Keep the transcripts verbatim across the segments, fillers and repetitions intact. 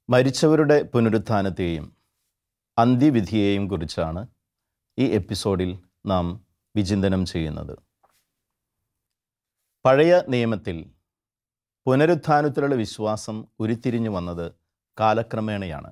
മരിച്ചവരുടെ പുനരുത്ഥാനത്തെയും അന്ത്യവിധിയെയും കുറിച്ചാണ് ഈ എപ്പിസോഡിൽ നാം വിചിന്തനം ചെയ്യുന്നത്. പഴയ നിയമത്തിൽ പുനരുത്ഥാനത്തിലുള്ള വിശ്വാസം ഉരുത്തിരിഞ്ഞു വന്നത് കാലക്രമേണയാണ്.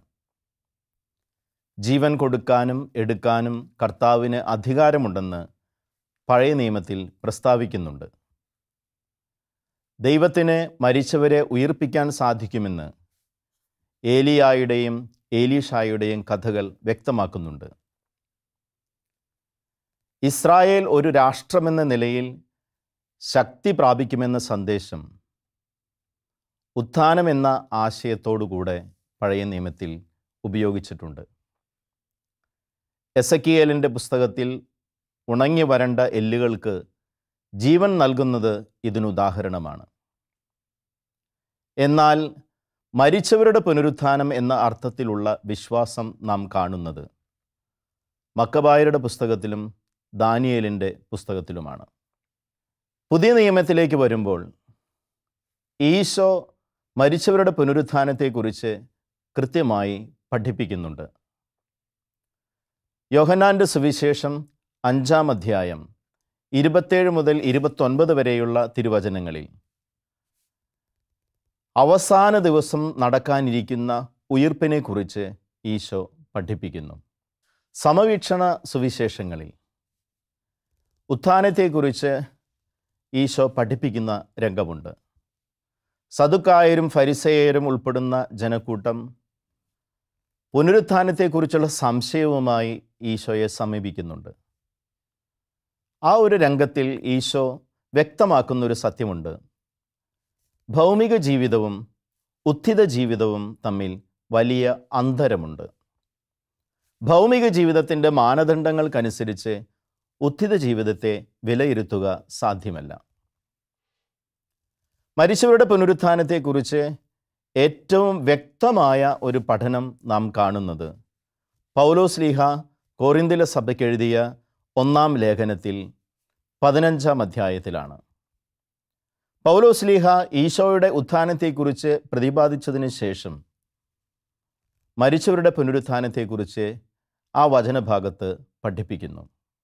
ജീവൻ കൊടുക്കാനും എടുക്കാനും കർത്താവിന് അധികാരമുണ്ടെന്ന് പഴയ നിയമത്തിൽ പ്രസ്താവിക്കുന്നുണ്ട്. ദൈവത്തിന് മരിച്ചവരെ ഉയിർപ്പിക്കാൻ സാധിക്കുമെന്ന് ഏലിയായുടെയും ഏലീഷായുടെയും കഥകൾ വ്യക്തമാക്കുന്നുണ്ട്. ഇസ്രായേൽ ഒരു രാഷ്ട്രമെന്ന നിലയിൽ ശക്തി പ്രാപിക്കുമെന്ന സന്ദേശം ഉത്ഥാനമെന്ന ആശയത്തോടുകൂടെ പഴയ നിയമത്തിൽ ഉപയോഗിച്ചിട്ടുണ്ട്. എസെക്കിയേലിൻ്റെ പുസ്തകത്തിൽ ഉണങ്ങി വരണ്ട എല്ലുകൾക്ക് ജീവൻ നൽകുന്നത് ഇതിനുദാഹരണമാണ്. എന്നാൽ മരിച്ചവരുടെ പുനരുത്ഥാനം എന്ന അർത്ഥത്തിലുള്ള വിശ്വാസം നാം കാണുന്നത് മക്കബായരുടെ പുസ്തകത്തിലും ദാനിയേലിൻ്റെ പുസ്തകത്തിലുമാണ്. പുതിയ നിയമത്തിലേക്ക് വരുമ്പോൾ ഈശോ മരിച്ചവരുടെ പുനരുത്ഥാനത്തെക്കുറിച്ച് കൃത്യമായി പഠിപ്പിക്കുന്നുണ്ട്. യോഹന്നാൻ്റെ സുവിശേഷം അഞ്ചാം അധ്യായം ഇരുപത്തേഴ് മുതൽ ഇരുപത്തൊൻപത് വരെയുള്ള തിരുവചനങ്ങളിൽ അവസാന ദിവസം നടക്കാനിരിക്കുന്ന ഉയിർപ്പിനെക്കുറിച്ച് ഈശോ പഠിപ്പിക്കുന്നു. സമവീക്ഷണ സുവിശേഷങ്ങളിൽ ഉത്ഥാനത്തെക്കുറിച്ച് ഈശോ പഠിപ്പിക്കുന്ന രംഗമുണ്ട്. സദുക്കായരും ഫരിസേയരും ഉൾപ്പെടുന്ന ജനക്കൂട്ടം പുനരുത്ഥാനത്തെക്കുറിച്ചുള്ള സംശയവുമായി ഈശോയെ സമീപിക്കുന്നുണ്ട്. ആ ഒരു രംഗത്തിൽ ഈശോ വ്യക്തമാക്കുന്നൊരു സത്യമുണ്ട്. ഭൗമിക ജീവിതവും ഉത്ഥിത ജീവിതവും തമ്മിൽ വലിയ അന്തരമുണ്ട്. ഭൗമിക ജീവിതത്തിൻ്റെ മാനദണ്ഡങ്ങൾക്കനുസരിച്ച് ഉത്ഥിത ജീവിതത്തെ വിലയിരുത്തുക സാധ്യമല്ല. മരിച്ചവരുടെ പുനരുത്ഥാനത്തെക്കുറിച്ച് ഏറ്റവും വ്യക്തമായ ഒരു പഠനം നാം കാണുന്നത് പൗലോസ്ലീഹ കോറിന്തിലെ സഭയ്ക്ക് എഴുതിയ ഒന്നാം ലേഖനത്തിൽ പതിനഞ്ചാം അധ്യായത്തിലാണ്. പൗലോസ്ലീഹ ഈശോയുടെ ഉത്ഥാനത്തെക്കുറിച്ച് പ്രതിപാദിച്ചതിന് ശേഷം മരിച്ചവരുടെ പുനരുത്ഥാനത്തെക്കുറിച്ച് ആ വചനഭാഗത്ത് പഠിപ്പിക്കുന്നു.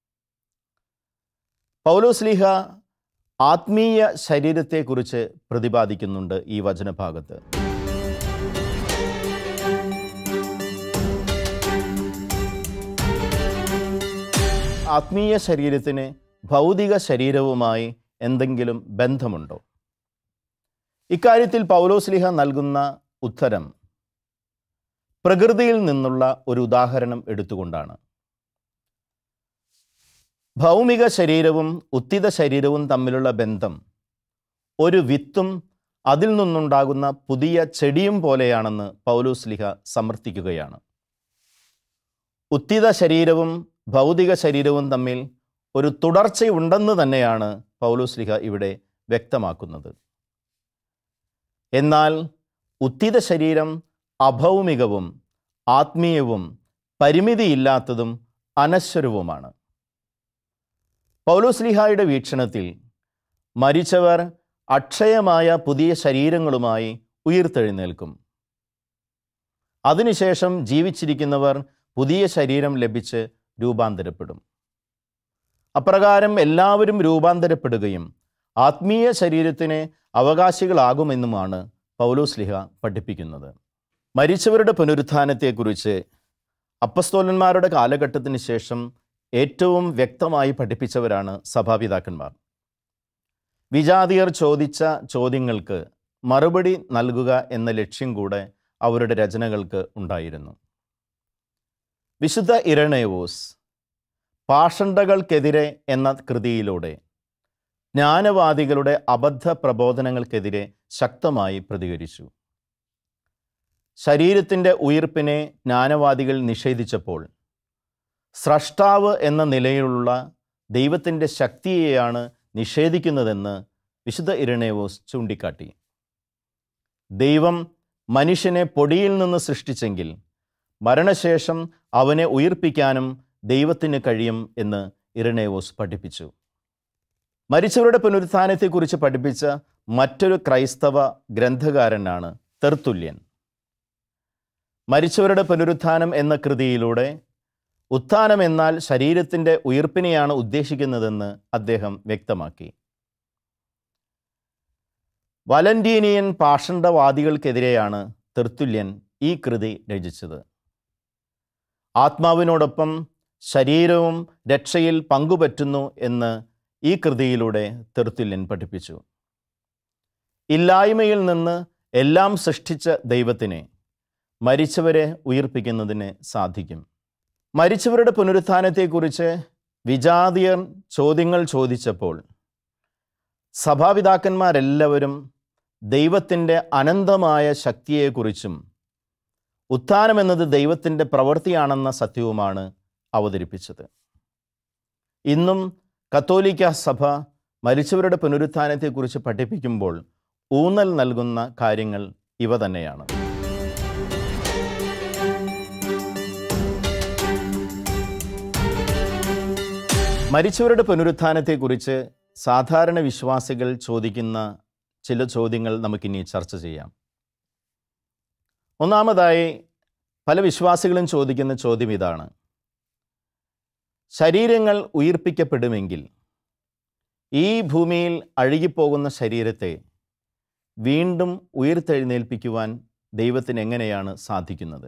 പൗലോസ്ലീഹ ആത്മീയ ശരീരത്തെക്കുറിച്ച് പ്രതിപാദിക്കുന്നുണ്ട് ഈ വചനഭാഗത്ത്. ആത്മീയ ശരീരത്തിന് ഭൗതിക ശരീരവുമായി എന്തെങ്കിലും ബന്ധമുണ്ടോ? ഇക്കാര്യത്തിൽ പൗലോസ്ലീഹ നൽകുന്ന ഉത്തരം പ്രകൃതിയിൽ നിന്നുള്ള ഒരു ഉദാഹരണം എടുത്തുകൊണ്ടാണ്. ഭൗമിക ശരീരവും ഉത്ഥിത ശരീരവും തമ്മിലുള്ള ബന്ധം ഒരു വിത്തും അതിൽ നിന്നുണ്ടാകുന്ന പുതിയ ചെടിയും പോലെയാണെന്ന് പൗലോസ്ലീഹ സമർത്ഥിക്കുകയാണ്. ഉത്ഥിത ശരീരവും ഭൗതിക ശരീരവും തമ്മിൽ ഒരു തുടർച്ചയുണ്ടെന്ന് തന്നെയാണ് പൗലോസ്ലീഹ ഇവിടെ വ്യക്തമാക്കുന്നത്. എന്നാൽ ഉത്ഥിത ശരീരം അഭൗമികവും ആത്മീയവും പരിമിതിയില്ലാത്തതും അനശ്വരവുമാണ്. പൗലോസ്ലീഹായുടെ വീക്ഷണത്തിൽ മരിച്ചവർ അക്ഷയമായ പുതിയ ശരീരങ്ങളുമായി ഉയിർത്തെഴുന്നേൽക്കും. അതിനുശേഷം ജീവിച്ചിരിക്കുന്നവർ പുതിയ ശരീരം ലഭിച്ച് രൂപാന്തരപ്പെടും. അപ്രകാരം എല്ലാവരും രൂപാന്തരപ്പെടുകയും ആത്മീയ ശരീരത്തിന് അവകാശികളാകുമെന്നുമാണ് പൗലോസ്ലീഹ പഠിപ്പിക്കുന്നത്. മരിച്ചവരുടെ പുനരുത്ഥാനത്തെക്കുറിച്ച് അപ്പസ്തോലന്മാരുടെ കാലഘട്ടത്തിന് ശേഷം ഏറ്റവും വ്യക്തമായി പഠിപ്പിച്ചവരാണ് സഭാപിതാക്കന്മാർ. വിജാതിയർ ചോദിച്ച ചോദ്യങ്ങൾക്ക് മറുപടി നൽകുക എന്ന ലക്ഷ്യം കൂടെ അവരുടെ രചനകൾക്ക് ഉണ്ടായിരുന്നു. വിശുദ്ധ ഇരണേവോസ് പാഷണ്ഡകൾക്കെതിരെ എന്ന കൃതിയിലൂടെ ജ്ഞാനവാദികളുടെ അബദ്ധ പ്രബോധനങ്ങൾക്കെതിരെ ശക്തമായി പ്രതികരിച്ചു. ശരീരത്തിൻ്റെ ഉയിർപ്പിനെ ജ്ഞാനവാദികൾ നിഷേധിച്ചപ്പോൾ സ്രഷ്ടാവ് എന്ന നിലയിലുള്ള ദൈവത്തിൻ്റെ ശക്തിയെയാണ് നിഷേധിക്കുന്നതെന്ന് വിശുദ്ധ ഇരണേവോസ് ചൂണ്ടിക്കാട്ടി. ദൈവം മനുഷ്യനെ പൊടിയിൽ നിന്ന് സൃഷ്ടിച്ചെങ്കിൽ മരണശേഷം അവനെ ഉയിർപ്പിക്കാനും ദൈവത്തിന് കഴിയും എന്ന് ഇരണേവോസ് പഠിപ്പിച്ചു. മരിച്ചവരുടെ പുനരുത്ഥാനത്തെക്കുറിച്ച് പഠിപ്പിച്ച മറ്റൊരു ക്രൈസ്തവ ഗ്രന്ഥകാരനാണ് തെർത്തുല്യൻ. മരിച്ചവരുടെ പുനരുത്ഥാനം എന്ന കൃതിയിലൂടെ ഉത്ഥാനം എന്നാൽ ശരീരത്തിൻ്റെ ഉയിർപ്പിനെയാണ് ഉദ്ദേശിക്കുന്നതെന്ന് അദ്ദേഹം വ്യക്തമാക്കി. വലന്റീനിയൻ പാഷണ്ഡവാദികൾക്കെതിരെയാണ് തെർത്തുല്യൻ ഈ കൃതി രചിച്ചത്. ആത്മാവിനോടൊപ്പം ശരീരവും രക്ഷയിൽ പങ്കുപറ്റുന്നു എന്ന് ഈ കൃതിയിലൂടെ തെർത്തുല്യൻ പഠിപ്പിച്ചു. ഇല്ലായ്മയിൽ നിന്ന് എല്ലാം സൃഷ്ടിച്ച ദൈവത്തിനെ മരിച്ചവരെ ഉയിർപ്പിക്കുന്നതിന് സാധിക്കും. മരിച്ചവരുടെ പുനരുത്ഥാനത്തെക്കുറിച്ച് വിജാതീയർ ചോദ്യങ്ങൾ ചോദിച്ചപ്പോൾ സഭാപിതാക്കന്മാരെല്ലാവരും ദൈവത്തിൻ്റെ അനന്തമായ ശക്തിയെക്കുറിച്ചും ഉത്ഥാനം എന്നത് ദൈവത്തിൻ്റെ പ്രവൃത്തിയാണെന്ന സത്യവുമാണ് അവതരിപ്പിച്ചത്. ഇന്നും കത്തോലിക്ക സഭ മരിച്ചവരുടെ പുനരുത്ഥാനത്തെക്കുറിച്ച് പഠിപ്പിക്കുമ്പോൾ ഊന്നൽ നൽകുന്ന കാര്യങ്ങൾ ഇവ തന്നെയാണ്. മരിച്ചവരുടെ പുനരുത്ഥാനത്തെക്കുറിച്ച് സാധാരണ വിശ്വാസികൾ ചോദിക്കുന്ന ചില ചോദ്യങ്ങൾ നമുക്കിനി ചർച്ച ചെയ്യാം. ഒന്നാമതായി പല വിശ്വാസികളും ചോദിക്കുന്ന ചോദ്യം ഇതാണ്: ശരീരങ്ങൾ ഉയിർപ്പിക്കപ്പെടുമെങ്കിൽ ഈ ഭൂമിയിൽ അഴുകിപ്പോകുന്ന ശരീരത്തെ വീണ്ടും ഉയിർത്തെഴുന്നേൽപ്പിക്കുവാൻ ദൈവത്തിന് എങ്ങനെയാണ് സാധിക്കുന്നത്?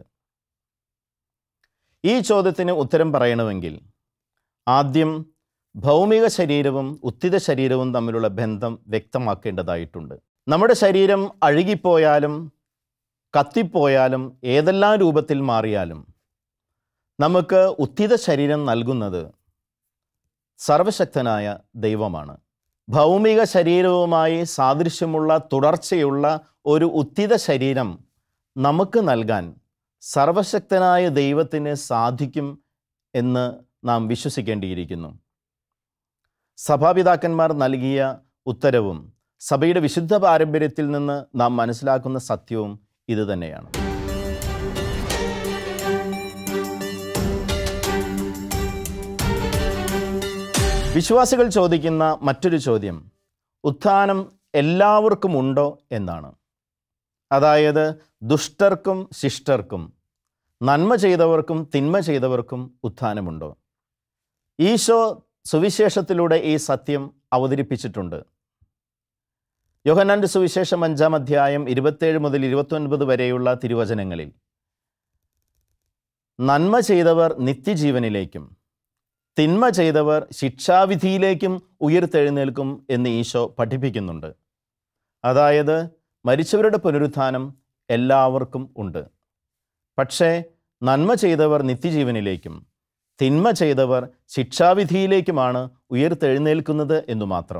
ഈ ചോദ്യത്തിന് ഉത്തരം പറയണമെങ്കിൽ ആദ്യം ഭൗമിക ശരീരവും ഉത്തിത ശരീരവും തമ്മിലുള്ള ബന്ധം വ്യക്തമാക്കേണ്ടതായിട്ടുണ്ട്. നമ്മുടെ ശരീരം അഴുകിപ്പോയാലും കത്തിപ്പോയാലും ഏതെല്ലാം രൂപത്തിൽ മാറിയാലും നമുക്ക് ഉത്തിത ശരീരം നൽകുന്നത് സർവശക്തനായ ദൈവമാണ്. ഭൗമിക ശരീരവുമായി സാദൃശ്യമുള്ള തുടർച്ചയുള്ള ഒരു ഉത്തിത ശരീരം നമുക്ക് നൽകാൻ സർവശക്തനായ ദൈവത്തിന് സാധിക്കും എന്ന് നാം വിശ്വസിക്കേണ്ടിയിരിക്കുന്നു. സഭാപിതാക്കന്മാർ നൽകിയ ഉത്തരവും സഭയുടെ വിശുദ്ധ പാരമ്പര്യത്തിൽ നിന്ന് നാം മനസ്സിലാക്കുന്ന സത്യവും ഇതുതന്നെയാണ്. വിശ്വാസികൾ ചോദിക്കുന്ന മറ്റൊരു ചോദ്യം ഉത്ഥാനം എല്ലാവർക്കും ഉണ്ടോ എന്നാണ്. അതായത് ദുഷ്ടർക്കും ശിഷ്ടർക്കും, നന്മ ചെയ്തവർക്കും തിന്മ ചെയ്തവർക്കും ഉത്ഥാനമുണ്ടോ? ഈശോ സുവിശേഷത്തിലൂടെ ഈ സത്യം അവതരിപ്പിച്ചിട്ടുണ്ട്. യോഹന്നാന്റെ സുവിശേഷം അഞ്ചാം അധ്യായം ഇരുപത്തേഴ് മുതൽ ഇരുപത്തൊൻപത് വരെയുള്ള തിരുവചനങ്ങളിൽ നന്മ ചെയ്തവർ നിത്യജീവനിലേക്കും തിന്മ ചെയ്തവർ ശിക്ഷാവിധിയിലേക്കും ഉയിർത്തെഴുന്നേൽക്കും എന്ന് ഈശോ പഠിപ്പിക്കുന്നുണ്ട്. അതായത് മരിച്ചവരുടെ പുനരുത്ഥാനം എല്ലാവർക്കും ഉണ്ട്. പക്ഷേ നന്മ ചെയ്തവർ നിത്യജീവനിലേക്കും തിന്മ ചെയ്തവർ ശിക്ഷാവിധിയിലേക്കുമാണ് ഉയിർത്തെഴുന്നേൽക്കുന്നത് എന്നു മാത്രം.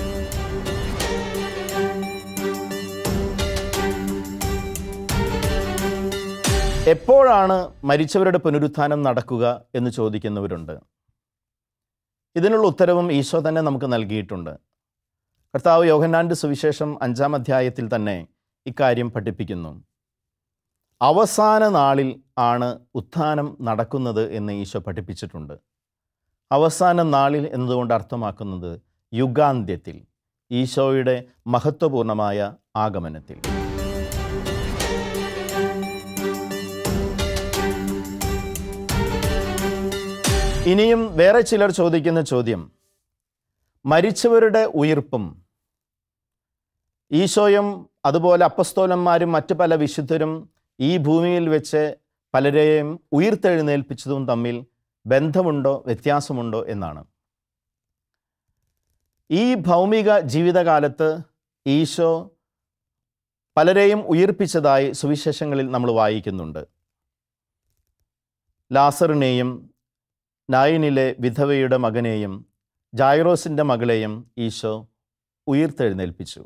എപ്പോഴാണ് മരിച്ചവരുടെ പുനരുത്ഥാനം നടക്കുക എന്ന് ചോദിക്കുന്നവരുണ്ട്. ഇതിനുള്ള ഉത്തരവും ഈശോ തന്നെ നമുക്ക് നൽകിയിട്ടുണ്ട്. കർത്താവ് യോഹന്നാന്റെ സുവിശേഷം അഞ്ചാം അധ്യായത്തിൽ തന്നെ ഇക്കാര്യം പഠിപ്പിക്കുന്നു. അവസാന നാളിൽ ആണ് ഉത്ഥാനം നടക്കുന്നത് എന്ന് ഈശോ പഠിപ്പിച്ചിട്ടുണ്ട്. അവസാന നാളിൽ എന്നതുകൊണ്ട് അർത്ഥമാക്കുന്നത് യുഗാന്ത്യത്തിൽ, ഈശോയുടെ മഹത്വപൂർണമായ ആഗമനത്തിൽ. ഇനിയും വേറെ ചിലർ ചോദിക്കുന്ന ചോദ്യം, മരിച്ചവരുടെ ഉയിർപ്പും ഈശോയും അതുപോലെ അപ്പസ്തോലന്മാരും മറ്റു പല വിശുദ്ധരും ഈ ഭൂമിയിൽ വെച്ച് പലരെയും ഉയിർത്തെഴുന്നേൽപ്പിച്ചതും തമ്മിൽ ബന്ധമുണ്ടോ, വ്യത്യാസമുണ്ടോ എന്നാണ്. ഈ ഭൗമിക ജീവിതകാലത്ത് ഈശോ പലരെയും ഉയിർപ്പിച്ചതായി സുവിശേഷങ്ങളിൽ നമ്മൾ വായിക്കുന്നുണ്ട്. ലാസറിനെയും നായിനിലെ വിധവയുടെ മകനെയും ജായിറോസിൻ്റെ മകളെയും ഈശോ ഉയിർത്തെഴുന്നേൽപ്പിച്ചു.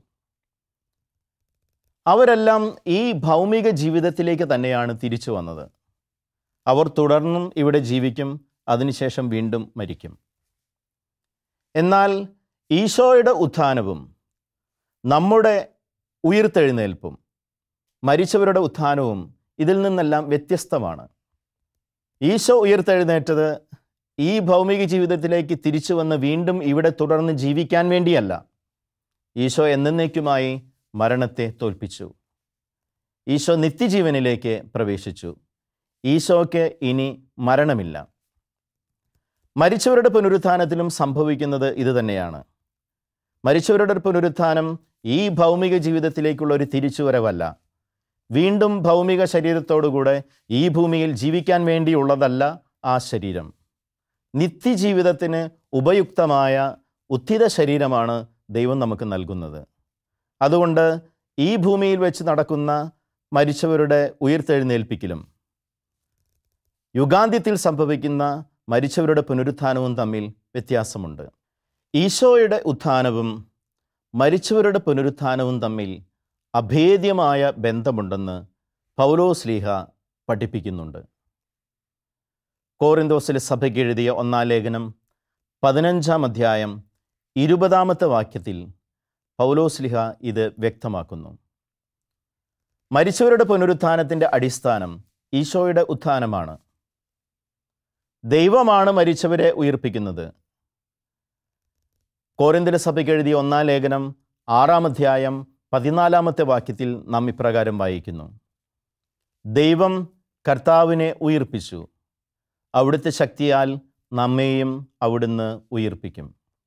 അവരെല്ലാം ഈ ഭൗമിക ജീവിതത്തിലേക്ക് തന്നെയാണ് തിരിച്ചു വന്നത്. അവർ തുടർന്നും ഇവിടെ ജീവിക്കും, അതിനുശേഷം വീണ്ടും മരിക്കും. എന്നാൽ ഈശോയുടെ ഉത്ഥാനവും നമ്മുടെ ഉയിർത്തെഴുന്നേൽപ്പും മരിച്ചവരുടെ ഉത്ഥാനവും ഇതിൽ നിന്നെല്ലാം വ്യത്യസ്തമാണ്. ഈശോ ഉയിർത്തെഴുന്നേറ്റത് ഈ ഭൗമിക ജീവിതത്തിലേക്ക് തിരിച്ചു വന്ന് വീണ്ടും ഇവിടെ തുടർന്ന് ജീവിക്കാൻ വേണ്ടിയല്ല. ഈശോ എന്നേക്കുമായി മരണത്തെ തോൽപ്പിച്ചു. ഈശോ നിത്യജീവനിലേക്ക് പ്രവേശിച്ചു. ഈശോയ്ക്ക് ഇനി മരണമില്ല. മരിച്ചവരുടെ പുനരുത്ഥാനത്തിലും സംഭവിക്കുന്നത് ഇതുതന്നെയാണ്. മരിച്ചവരുടെ പുനരുത്ഥാനം ഈ ഭൗമിക ജീവിതത്തിലേക്കുള്ള ഒരു തിരിച്ചുവരവല്ല. വീണ്ടും ഭൗമിക ശരീരത്തോടുകൂടെ ഈ ഭൂമിയിൽ ജീവിക്കാൻ വേണ്ടിയുള്ളതല്ല ആ ശരീരം. നിത്യജീവിതത്തിന് ഉപയുക്തമായ ഉത്ഥിത ശരീരമാണ് ദൈവം നമുക്ക് നൽകുന്നത്. അതുകൊണ്ട് ഈ ഭൂമിയിൽ വെച്ച് നടക്കുന്ന മരിച്ചവരുടെ ഉയിർത്തെഴുന്നേൽപ്പിക്കലും യുഗാന്ത്യത്തിൽ സംഭവിക്കുന്ന മരിച്ചവരുടെ പുനരുത്ഥാനവും തമ്മിൽ വ്യത്യാസമുണ്ട്. ഈശോയുടെ ഉത്ഥാനവും മരിച്ചവരുടെ പുനരുത്ഥാനവും തമ്മിൽ അഭേദ്യമായ ബന്ധമുണ്ടെന്ന് പൗലോസ്ലീഹ പഠിപ്പിക്കുന്നുണ്ട്. കോറിന്തോസിലെ സഭയ്ക്ക് എഴുതിയ ഒന്നാം ലേഖനം പതിനഞ്ചാം അധ്യായം ഇരുപതാമത്തെ വാക്യത്തിൽ പൗലോസ്ലീഹ ഇത് വ്യക്തമാക്കുന്നു. മരിച്ചവരുടെ പുനരുത്ഥാനത്തിൻ്റെ അടിസ്ഥാനം ഈശോയുടെ ഉത്ഥാനമാണ്. ദൈവമാണ് മരിച്ചവരെ ഉയിർപ്പിക്കുന്നത്. കോരിന്ത്യരെ സഭയ്ക്ക് എഴുതിയ ഒന്നാം ലേഖനം ആറാം അധ്യായം പതിനാലാമത്തെ വാക്യത്തിൽ നാം ഇപ്രകാരം വായിക്കുന്നു: ദൈവം കർത്താവിനെ ഉയിർപ്പിച്ചു, അവിടുത്തെ ശക്തിയാൽ നമ്മെയും അവിടുന്ന് ഉയിർപ്പിക്കും.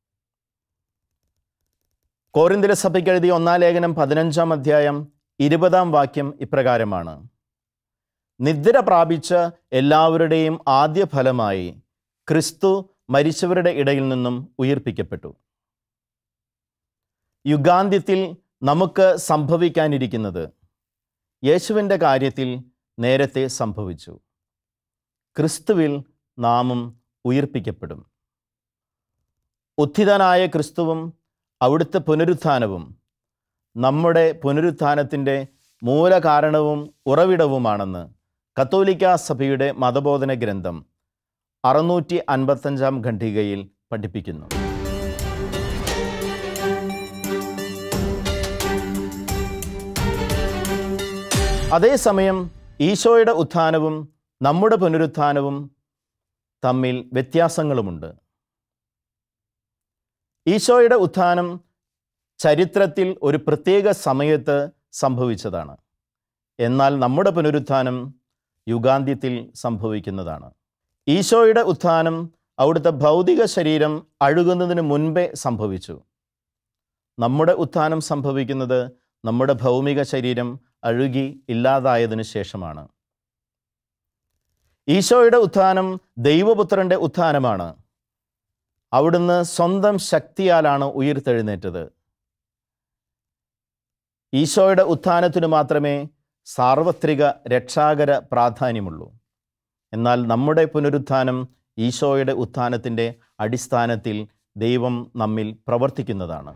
കോരിന്ത്യരെ സഭയ്ക്ക് എഴുതിയ ഒന്നാം ലേഖനം പതിനഞ്ചാം അധ്യായം ഇരുപതാം വാക്യം ഇപ്രകാരമാണ്: നിദ്ര പ്രാപിച്ച എല്ലാവരുടെയും ആദ്യ ഫലമായി ക്രിസ്തു മരിച്ചവരുടെ ഇടയിൽ നിന്നും ഉയിർപ്പിക്കപ്പെട്ടു. യുഗാന്ത്യത്തിൽ നമുക്ക് സംഭവിക്കാനിരിക്കുന്നത് യേശുവിൻ്റെ കാര്യത്തിൽ നേരത്തെ സംഭവിച്ചു. ക്രിസ്തുവിൽ നാമും ഉയിർപ്പിക്കപ്പെടും. ഉത്ഥിതനായ ക്രിസ്തുവും അവിടുത്തെ പുനരുത്ഥാനവും നമ്മുടെ പുനരുത്ഥാനത്തിൻ്റെ മൂലകാരണവും ഉറവിടവുമാണെന്ന് കത്തോലിക്കാ സഭയുടെ മതബോധന ഗ്രന്ഥം അറുന്നൂറ്റി അൻപത്തഞ്ചാം ഖണ്ഡികയിൽ പഠിപ്പിക്കുന്നു. അതേസമയം ഈശോയുടെ ഉത്ഥാനവും നമ്മുടെ പുനരുത്ഥാനവും തമ്മിൽ വ്യത്യാസങ്ങളുമുണ്ട്. ഈശോയുടെ ഉത്ഥാനം ചരിത്രത്തിൽ ഒരു പ്രത്യേക സമയത്ത് സംഭവിച്ചതാണ്. എന്നാൽ നമ്മുടെ പുനരുത്ഥാനം യുഗാന്ത്യത്തിൽ സംഭവിക്കുന്നതാണ്. ഈശോയുടെ ഉത്ഥാനം അവിടുത്തെ ഭൗതിക ശരീരം അഴുകുന്നതിന് മുൻപേ സംഭവിച്ചു. നമ്മുടെ ഉത്ഥാനം സംഭവിക്കുന്നത് നമ്മുടെ ഭൗമിക ശരീരം അഴുകി ഇല്ലാതായതിനു ശേഷമാണ്. ഈശോയുടെ ഉത്ഥാനം ദൈവപുത്രൻ്റെ ഉത്ഥാനമാണ്. അവിടുന്ന് സ്വന്തം ശക്തിയാലാണ് ഉയിർത്തെഴുന്നേറ്റത്. ഈശോയുടെ ഉത്ഥാനത്തിനു മാത്രമേ സാർവത്രിക രക്ഷാകര പ്രാധാന്യമുള്ളൂ. എന്നാൽ നമ്മുടെ പുനരുത്ഥാനം ഈശോയുടെ ഉത്ഥാനത്തിൻ്റെ അടിസ്ഥാനത്തിൽ ദൈവം നമ്മിൽ പ്രവർത്തിക്കുന്നതാണ്.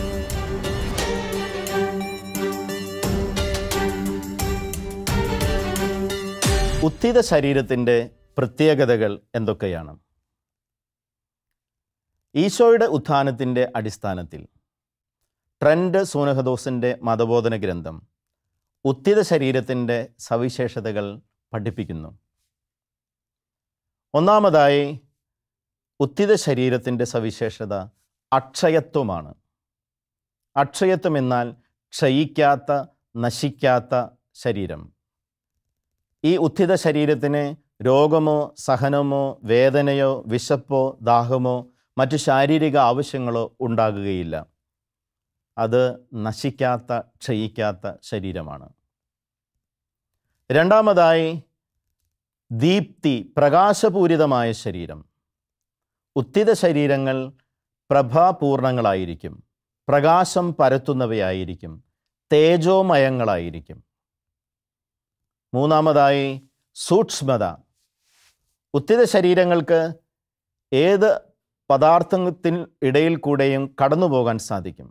ഉത്ഥിത ശരീരത്തിൻ്റെ പ്രത്യേകതകൾ എന്തൊക്കെയാണ്? ഈശോയുടെ ഉത്ഥാനത്തിൻ്റെ അടിസ്ഥാനത്തിൽ ട്രെൻഡ് സൂനഹദോസിൻ്റെ മതബോധന ഗ്രന്ഥം ഉത്ഥിത ശരീരത്തിൻ്റെ സവിശേഷതകൾ പഠിപ്പിക്കുന്നു. ഒന്നാമതായി ഉത്ഥിത ശരീരത്തിൻ്റെ സവിശേഷത അക്ഷയത്വമാണ്. അക്ഷയത്വം എന്നാൽ ക്ഷയിക്കാത്ത, നശിക്കാത്ത ശരീരം. ഈ ഉത്ഥിത ശരീരത്തിന് രോഗമോ സഹനമോ വേദനയോ വിശപ്പോ ദാഹമോ മറ്റു ശാരീരിക ആവശ്യങ്ങളോ ഉണ്ടാകുകയില്ല. അത് നശിക്കാത്ത, ക്ഷയിക്കാത്ത ശരീരമാണ്. രണ്ടാമതായി ദീപ്തി, പ്രകാശപൂരിതമായ ശരീരം. ഉത്ഥിത ശരീരങ്ങൾ പ്രഭാപൂർണങ്ങളായിരിക്കും, പ്രകാശം പരത്തുന്നവയായിരിക്കും, തേജോമയങ്ങളായിരിക്കും. മൂന്നാമതായി സൂക്ഷ്മത. ഉത്ഥിത ശരീരങ്ങൾക്ക് ഏത് പദാർത്ഥത്തിന് ഇടയിൽ കൂടെയും കടന്നു പോകാൻ സാധിക്കും.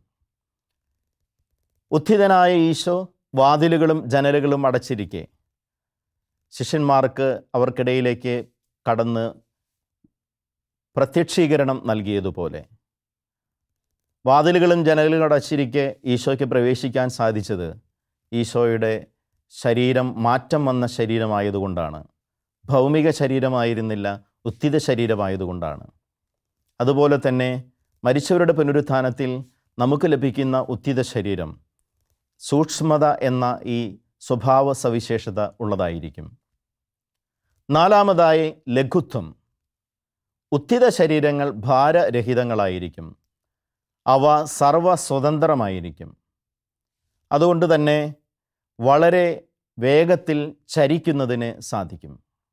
ഉത്ഥിതനായ ഈശോ വാതിലുകളും ജനലുകളും അടച്ചിരിക്കെ ശിഷ്യന്മാർക്ക് അവർക്കിടയിലേക്ക് കടന്ന് പ്രത്യക്ഷീകരണം നൽകിയതുപോലെ വാതിലുകളും ജനലുകളും അടച്ചിരിക്കെ ഈശോയ്ക്ക് പ്രവേശിക്കാൻ സാധിച്ചത് ഈശോയുടെ ശരീരം മാറ്റം വന്ന ശരീരമായതുകൊണ്ടാണ്. ഭൗമിക ശരീരമായിരുന്നില്ല, ഉത്ഥിത ശരീരമായതുകൊണ്ടാണ്. അതുപോലെ തന്നെ മരിച്ചവരുടെ പുനരുത്ഥാനത്തിൽ നമുക്ക് ലഭിക്കുന്ന ഉത്ഥിത ശരീരം സൂക്ഷ്മത എന്ന ഈ സ്വഭാവ സവിശേഷത ഉള്ളതായിരിക്കും. നാലാമതായി ലഘുത്വം. ഉത്ഥിത ശരീരങ്ങൾ ഭാരരഹിതങ്ങളായിരിക്കും. അവ സർവസ്വതന്ത്രമായിരിക്കും. അതുകൊണ്ട് തന്നെ വളരെ വേഗത്തിൽ ചരിക്കുന്നതിന് സാധിക്കും.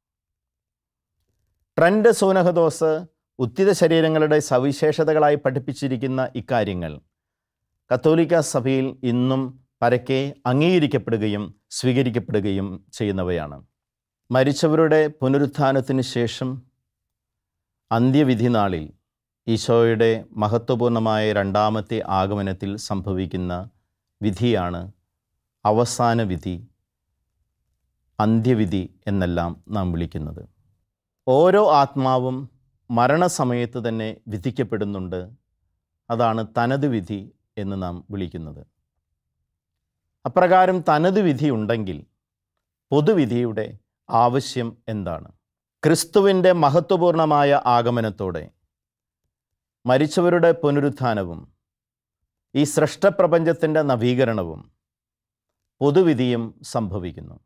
ട്രെൻഡ് സൂനഹദോസ് ഉത്ഥിത ശരീരങ്ങളുടെ സവിശേഷതകളായി പഠിപ്പിച്ചിരിക്കുന്ന ഇക്കാര്യങ്ങൾ കത്തോലിക്ക സഭയിൽ ഇന്നും പരക്കെ അംഗീകരിക്കപ്പെടുകയും സ്വീകരിക്കപ്പെടുകയും ചെയ്യുന്നവയാണ്. മരിച്ചവരുടെ പുനരുത്ഥാനത്തിന് ശേഷം അന്ത്യവിധി നാളിൽ ഈശോയുടെ മഹത്വപൂർണമായ രണ്ടാമത്തെ ആഗമനത്തിൽ സംഭവിക്കുന്ന വിധിയാണ് അവസാന വിധി, അന്ത്യവിധി എന്നെല്ലാം നാം വിളിക്കുന്നത്. ഓരോ ആത്മാവും മരണസമയത്ത് തന്നെ വിധിക്കപ്പെടുന്നുണ്ട്. അതാണ് തനത് വിധി എന്ന് നാം വിളിക്കുന്നത്. അപ്രകാരം തനത് വിധി ഉണ്ടെങ്കിൽ പൊതുവിധിയുടെ ആവശ്യം എന്താണ്? ക്രിസ്തുവിൻ്റെ മഹത്വപൂർണമായ ആഗമനത്തോടെ മരിച്ചവരുടെ പുനരുത്ഥാനവും ഈ സൃഷ്ടപ്രപഞ്ചത്തിൻ്റെ നവീകരണവും പൊതുവിധിയും സംഭവിക്കുന്നു.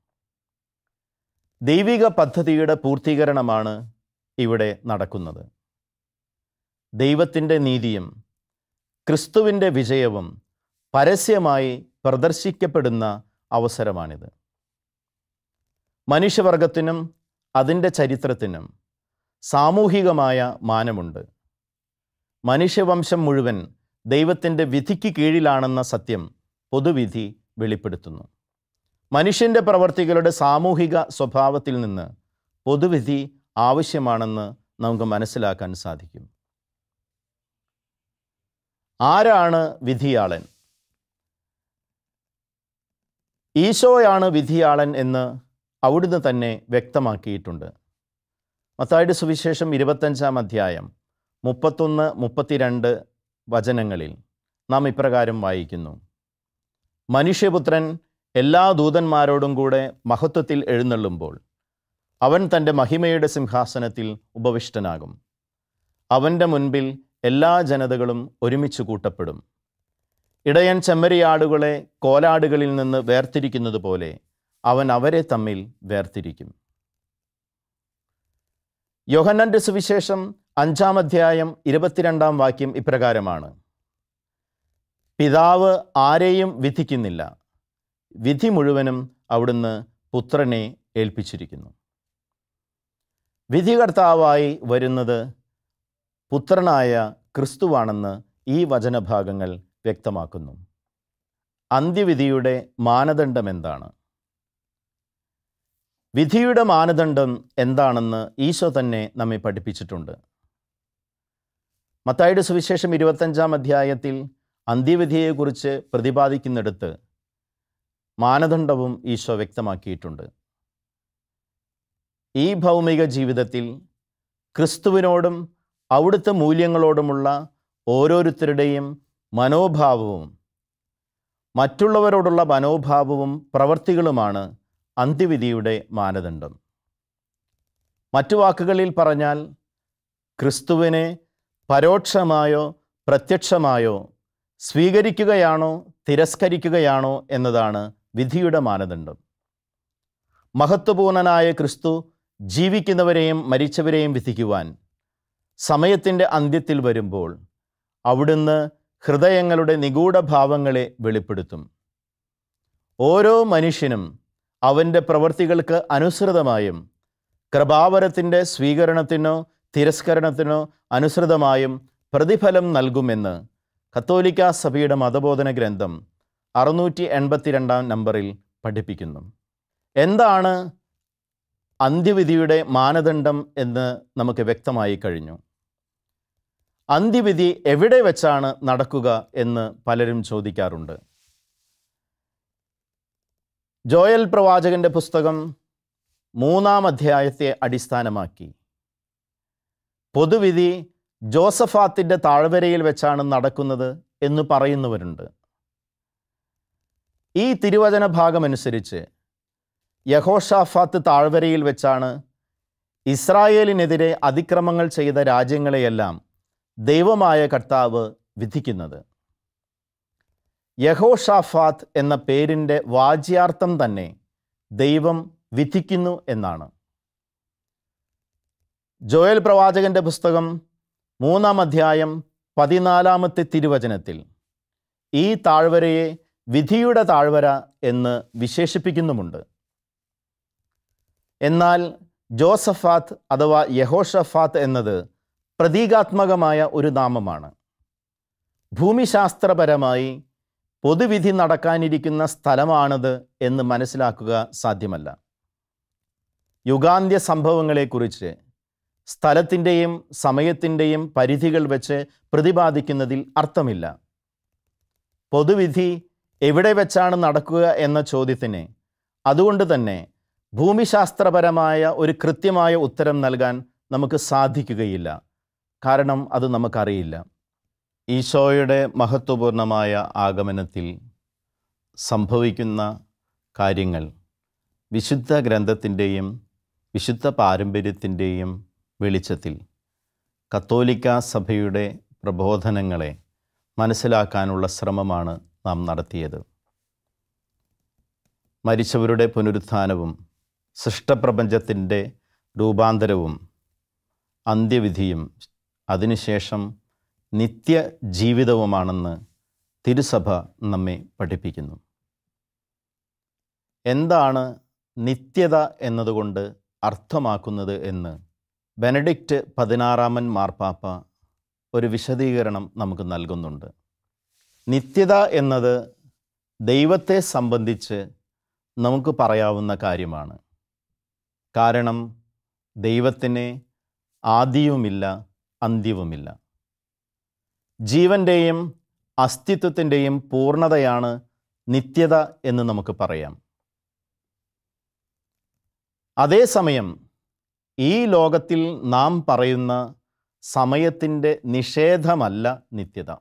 ദൈവിക പദ്ധതിയുടെ പൂർത്തീകരണമാണ് ഇവിടെ നടക്കുന്നത്. ദൈവത്തിൻ്റെ നീതിയും ക്രിസ്തുവിൻ്റെ വിജയവും പരസ്യമായി പ്രദർശിക്കപ്പെടുന്ന അവസരമാണിത്. മനുഷ്യവർഗത്തിനും അതിൻ്റെ ചരിത്രത്തിനും സാമൂഹികമായ മാനമുണ്ട്. മനുഷ്യവംശം മുഴുവൻ ദൈവത്തിൻ്റെ വിധിക്ക് കീഴിലാണെന്ന സത്യം പൊതുവിധി വെളിപ്പെടുത്തുന്നു. മനുഷ്യൻ്റെ പ്രവർത്തികളുടെ സാമൂഹിക സ്വഭാവത്തിൽ നിന്ന് പൊതുവിധി ആവശ്യമാണെന്ന് നമുക്ക് മനസ്സിലാക്കാൻ സാധിക്കും. ആരാണ് വിധിയാളൻ? ഈശോയാണ് വിധിയാളൻ എന്ന് അവിടുന്ന് തന്നെ വ്യക്തമാക്കിയിട്ടുണ്ട്. മത്തായിയുടെ സുവിശേഷം ഇരുപത്തഞ്ചാം അധ്യായം മുപ്പത്തൊന്ന് മുപ്പത്തിരണ്ട് വചനങ്ങളിൽ നാം ഇപ്രകാരം വായിക്കുന്നു: മനുഷ്യപുത്രൻ എല്ലാ ദൂതന്മാരോടും കൂടെ മഹത്വത്തിൽ എഴുന്നള്ളുമ്പോൾ അവൻ തൻ്റെ മഹിമയുടെ സിംഹാസനത്തിൽ ഉപവിഷ്ടനാകും. അവൻ്റെ മുൻപിൽ എല്ലാ ജനതകളും ഒരുമിച്ച് കൂട്ടപ്പെടും. ഇടയൻ ചെമ്മരിയാടുകളെ കോലാടുകളിൽ നിന്ന് വേർതിരിക്കുന്നത് പോലെ അവൻ അവരെ തമ്മിൽ വേർതിരിക്കും. യോഹന്നാന്റെ സുവിശേഷം അഞ്ചാം അധ്യായം ഇരുപത്തിരണ്ടാം വാക്യം ഇപ്രകാരമാണ്: പിതാവ് ആരെയും വിധിക്കുന്നില്ല, വിധി മുഴുവനും അവിടുന്ന് പുത്രനെ ഏൽപ്പിച്ചിരിക്കുന്നു. വിധികർത്താവായി വരുന്നത് പുത്രനായ ക്രിസ്തുവാണെന്ന് ഈ വചനഭാഗങ്ങൾ വ്യക്തമാക്കുന്നു. അന്ത്യവിധിയുടെ മാനദണ്ഡം എന്താണ്? വിധിയുടെ മാനദണ്ഡം എന്താണെന്ന് ഈശോ തന്നെ നമ്മെ പഠിപ്പിച്ചിട്ടുണ്ട്. മത്തായിയുടെ സുവിശേഷം ഇരുപത്തഞ്ചാം അധ്യായത്തിൽ അന്ത്യവിധിയെക്കുറിച്ച് പ്രതിപാദിക്കുന്നിടത്ത് മാനദണ്ഡവും ഈശോ വ്യക്തമാക്കിയിട്ടുണ്ട്. ഈ ഭൗമിക ജീവിതത്തിൽ ക്രിസ്തുവിനോടും അവിടുത്തെ മൂല്യങ്ങളോടുമുള്ള ഓരോരുത്തരുടെയും മനോഭാവവും മറ്റുള്ളവരോടുള്ള മനോഭാവവും പ്രവൃത്തികളുമാണ് അന്ത്യവിധിയുടെ മാനദണ്ഡം. മറ്റു വാക്കുകളിൽ പറഞ്ഞാൽ ക്രിസ്തുവിനെ പരോക്ഷമായോ പ്രത്യക്ഷമായോ സ്വീകരിക്കുകയാണോ തിരസ്കരിക്കുകയാണോ എന്നതാണ് വിധിയുടെ മാനദണ്ഡം. മഹത്വപൂർണനായ ക്രിസ്തു ജീവിക്കുന്നവരെയും മരിച്ചവരെയും വിധിക്കുവാൻ സമയത്തിൻ്റെ അന്ത്യത്തിൽ വരുമ്പോൾ അവിടുന്ന് ഹൃദയങ്ങളുടെ നിഗൂഢഭാവങ്ങളെ വെളിപ്പെടുത്തും. ഓരോ മനുഷ്യനും അവൻ്റെ പ്രവൃത്തികൾക്ക് അനുസൃതമായും കൃപാവരത്തിൻ്റെ സ്വീകരണത്തിനോ തിരസ്കരണത്തിനോ അനുസൃതമായും പ്രതിഫലം നൽകുമെന്ന് കത്തോലിക്ക സഭയുടെ മതബോധന ഗ്രന്ഥം അറുന്നൂറ്റി എൺപത്തിരണ്ടാം നമ്പറിൽ പഠിപ്പിക്കുന്നു. എന്താണ് അന്ത്യവിധിയുടെ മാനദണ്ഡം എന്ന് നമുക്ക് വ്യക്തമായി കഴിഞ്ഞു. അന്ത്യവിധി എവിടെ വെച്ചാണ് നടക്കുക എന്ന് പലരും ചോദിക്കാറുണ്ട്. ജോയൽ പ്രവാചകന്റെ പുസ്തകം മൂന്നാം അധ്യായത്തെ അടിസ്ഥാനമാക്കി പൊതുവിധി ജോസഫാത്തിൻ്റെ താഴ്വരയിൽ വെച്ചാണ് നടക്കുന്നത് എന്ന് പറയുന്നവരുണ്ട്. ഈ തിരുവചന ഭാഗമനുസരിച്ച് യഹോഷാഫാത്ത് താഴ്വരയിൽ വെച്ചാണ് ഇസ്രായേലിനെതിരെ അതിക്രമങ്ങൾ ചെയ്ത രാജ്യങ്ങളെയെല്ലാം ദൈവമായ കർത്താവ് വിധിക്കുന്നത്. യഹോഷാഫാത്ത് എന്ന പേരിൻ്റെ വാച്യാർത്ഥം തന്നെ ദൈവം വിധിക്കുന്നു എന്നാണ്. ജോയൽ പ്രവാചകൻ്റെ പുസ്തകം മൂന്നാം അധ്യായം പതിനാലാമത്തെ തിരുവചനത്തിൽ ഈ താഴ്വരയെ വിധിയുടെ താഴ്വര എന്ന് വിശേഷിപ്പിക്കുന്നുമുണ്ട്. എന്നാൽ ജോസഫാത്ത് അഥവാ യഹോഷഫാത്ത് എന്നത് പ്രതീകാത്മകമായ ഒരു നാമമാണ്. ഭൂമിശാസ്ത്രപരമായി പൊതുവിധി നടക്കാനിരിക്കുന്ന സ്ഥലമാണത് എന്ന് മനസ്സിലാക്കുക സാധ്യമല്ല. യുഗാന്ത്യ സംഭവങ്ങളെക്കുറിച്ച് സ്ഥലത്തിൻ്റെയും സമയത്തിൻ്റെയും പരിധികൾ വെച്ച് പ്രതിപാദിക്കുന്നതിൽ അർത്ഥമില്ല. പൊതുവിധി എവിടെ വെച്ചാണ് നടക്കുക എന്ന ചോദ്യത്തിന് അതുകൊണ്ട് തന്നെ ഭൂമിശാസ്ത്രപരമായ ഒരു കൃത്യമായ ഉത്തരം നൽകാൻ നമുക്ക് സാധിക്കുകയില്ല. കാരണം അത് നമുക്കറിയില്ല. ഈശോയുടെ മഹത്വപൂർണമായ ആഗമനത്തിൽ സംഭവിക്കുന്ന കാര്യങ്ങൾ വിശുദ്ധ ഗ്രന്ഥത്തിൻ്റെയും വിശുദ്ധ പാരമ്പര്യത്തിൻ്റെയും വെളിച്ചത്തിൽ കത്തോലിക്ക സഭയുടെ പ്രബോധനങ്ങളെ മനസ്സിലാക്കാനുള്ള ശ്രമമാണ് നാം നടത്തിയത്. മരിച്ചവരുടെ പുനരുത്ഥാനവും സൃഷ്ടപ്രപഞ്ചത്തിൻ്റെ രൂപാന്തരവും അന്ത്യവിധിയും അതിനുശേഷം നിത്യ ജീവിതവുമാണെന്ന് തിരുസഭ നമ്മെ പഠിപ്പിക്കുന്നു. എന്താണ് നിത്യത എന്നതുകൊണ്ട് അർത്ഥമാക്കുന്നത് എന്ന് ബെനഡിക്റ്റ് പതിനാറാമൻ മാർപ്പാപ്പ ഒരു വിശദീകരണം നമുക്ക് നൽകുന്നുണ്ട്. നിത്യത എന്നത് ദൈവത്തെ സംബന്ധിച്ച് നമുക്ക് പറയാവുന്ന കാര്യമാണ്. കാരണം ദൈവത്തിന് ആദിയുമില്ല അന്ത്യവുമില്ല. ജീവൻ്റെയും അസ്തിത്വത്തിൻ്റെയും പൂർണ്ണതയാണ് നിത്യത എന്ന് നമുക്ക് പറയാം. അതേസമയം ഈ ലോകത്തിൽ നാം പറയുന്ന സമയത്തിൻ്റെ നിഷേധമല്ല നിത്യത.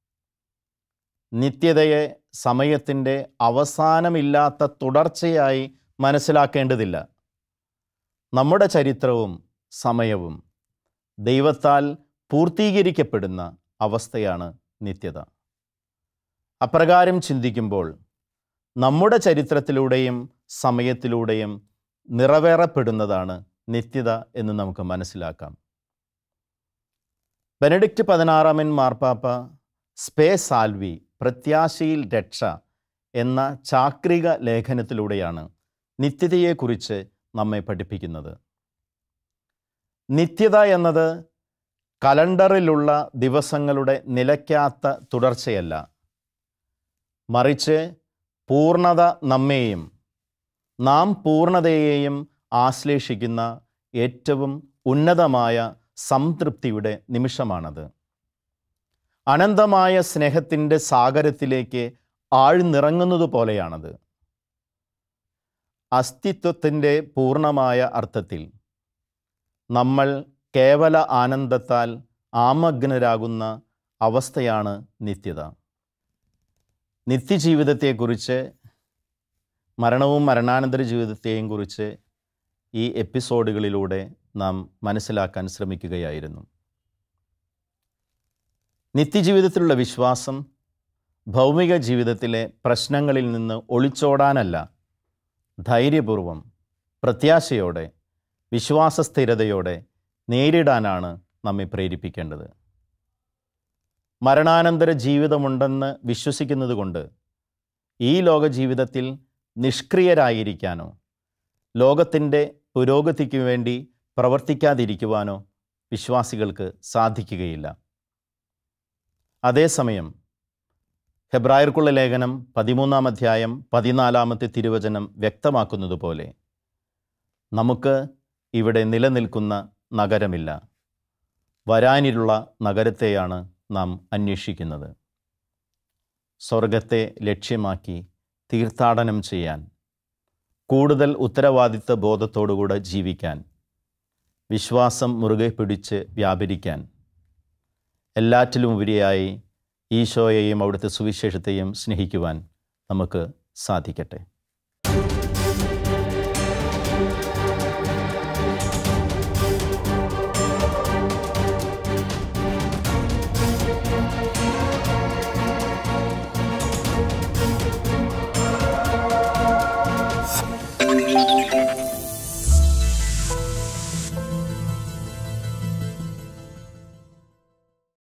നിത്യതയെ സമയത്തിൻ്റെ അവസാനമില്ലാത്ത തുടർച്ചയായി മനസ്സിലാക്കേണ്ടതില്ല. നമ്മുടെ ചരിത്രവും സമയവും ദൈവത്താൽ പൂർത്തീകരിക്കപ്പെടുന്ന അവസ്ഥയാണ് നിത്യത. അപ്രകാരം ചിന്തിക്കുമ്പോൾ നമ്മുടെ ചരിത്രത്തിലൂടെയും സമയത്തിലൂടെയും നിറവേറപ്പെടുന്നതാണ് നിത്യത എന്ന് നമുക്ക് മനസ്സിലാക്കാം. ബെനഡിക്റ്റ് പതിനാറാമൻ മാർപ്പാപ്പ സ്പേ സാൽവി പ്രത്യാശയിൽ രക്ഷ എന്ന ചാക്രിക ലേഖനത്തിലൂടെയാണ് നിത്യതയെക്കുറിച്ച് നമ്മെ പഠിപ്പിക്കുന്നത്. നിത്യത എന്നത് കലണ്ടറിലുള്ള ദിവസങ്ങളുടെ നിലയ്ക്കാത്ത തുടർച്ചയല്ല, മറിച്ച് പൂർണ്ണത നമ്മെയും നാം പൂർണ്ണതയെയും ആശ്ലേഷിക്കുന്ന ഏറ്റവും ഉന്നതമായ സംതൃപ്തിയുടെ നിമിഷമാണത്. അനന്തമായ സ്നേഹത്തിൻ്റെ സാഗരത്തിലേക്ക് ആഴ്ന്നിറങ്ങുന്നത് പോലെയാണത്. അസ്തിത്വത്തിൻ്റെ പൂർണ്ണമായ അർത്ഥത്തിൽ നമ്മൾ കേവല ആനന്ദത്താൽ ആമഗ്നരാകുന്ന അവസ്ഥയാണ് നിത്യത. നിത്യജീവിതത്തെക്കുറിച്ച്, മരണവും മരണാനന്തര ജീവിതത്തെയും കുറിച്ച് ഈ എപ്പിസോഡുകളിലൂടെ നാം മനസ്സിലാക്കാൻ ശ്രമിക്കുകയായിരുന്നു. നിത്യജീവിതത്തിലുള്ള വിശ്വാസം ഭൗമിക ജീവിതത്തിലെ പ്രശ്നങ്ങളിൽ നിന്ന് ഒളിച്ചോടാനല്ല, ധൈര്യപൂർവം പ്രത്യാശയോടെ വിശ്വാസസ്ഥിരതയോടെ നേരിടാനാണ് നമ്മെ പ്രേരിപ്പിക്കേണ്ടത്. മരണാനന്തര ജീവിതമുണ്ടെന്ന് വിശ്വസിക്കുന്നത് കൊണ്ട് ഈ ലോക ജീവിതത്തിൽ നിഷ്ക്രിയരായിരിക്കാനോ ലോകത്തിൻ്റെ പുരോഗതിക്ക് വേണ്ടി പ്രവർത്തിക്കാതിരിക്കുവാനോ വിശ്വാസികൾക്ക് സാധിക്കുകയില്ല. അതേസമയം ഹെബ്രായർക്കുള്ള ലേഖനം പതിമൂന്നാം അധ്യായം പതിനാലാമത്തെ തിരുവചനം വ്യക്തമാക്കുന്നത് പോലെ നമുക്ക് ഇവിടെ നിലനിൽക്കുന്ന നഗരമില്ല, വരാനിലുള്ള നഗരത്തെയാണ് നാം അന്വേഷിക്കുന്നത്. സ്വർഗത്തെ ലക്ഷ്യമാക്കി തീർത്ഥാടനം ചെയ്യാൻ, കൂടുതൽ ഉത്തരവാദിത്വ ബോധത്തോടുകൂടെ ജീവിക്കാൻ, വിശ്വാസം മുറുകെ പിടിച്ച് വ്യാപരിക്കാൻ, എല്ലാറ്റിലും ഉപരിയായി ഈശോയെയും അവിടുത്തെ സുവിശേഷത്തെയും സ്നേഹിക്കുവാൻ നമുക്ക് സാധിക്കട്ടെ.